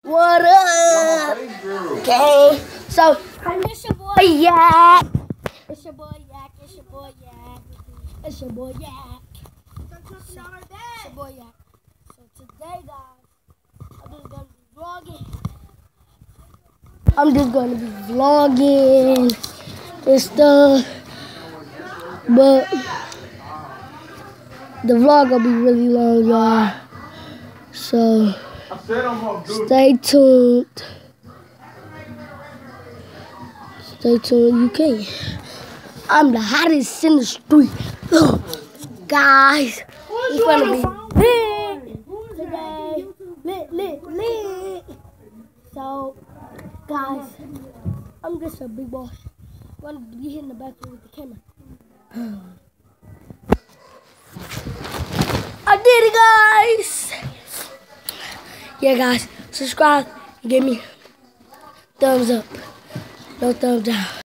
What up? Okay, so it's your boy Yak. It's your boy Yak. It's your boy Yak. It's your boy Yak. It's your boy Yak. So today, guys, I'm just gonna be vlogging and stuff, but the vlog will be really long, y'all. So stay tuned. Stay tuned, UK. I'm the hottest in the street. Guys, it's gonna be lit today. Lit. So, guys, I'm just a big boss. I'm gonna be hitting the bathroom with the camera. I did it, guys. Yeah, guys, subscribe and give me thumbs up. No thumbs down.